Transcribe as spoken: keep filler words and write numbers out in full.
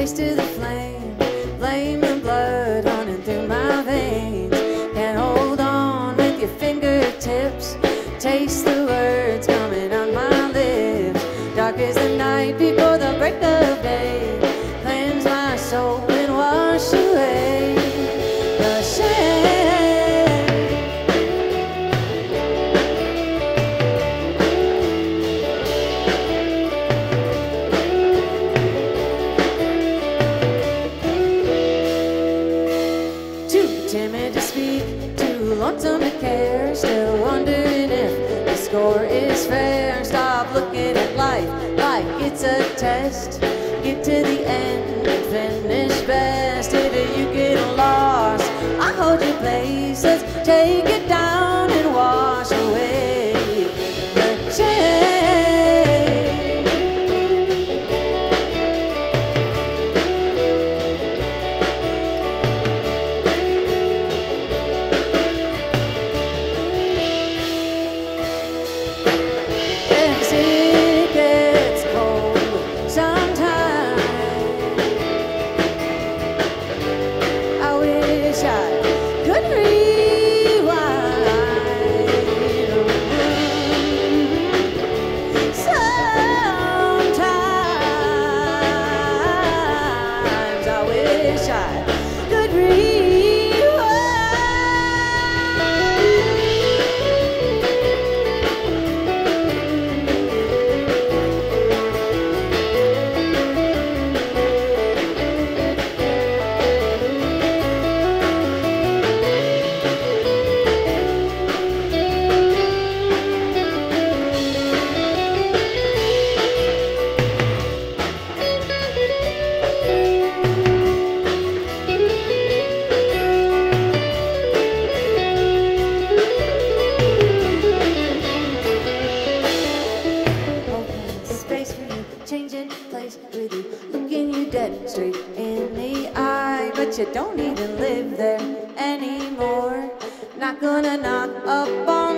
taste of the flame, flame and blood running through my veins. Can't hold on with your fingertips, taste the words coming on my lips. Dark as the night before the break of day, cleanse my soul and wash away the shame. Timid to speak, too lonesome to care, still wondering if the score is fair. Stop looking at life like it's a test, get to the end and finish best. If you get lost, I hold your place, let's take it down and wash away the change. Straight in the eye, but you don't even live there anymore. Not gonna knock up on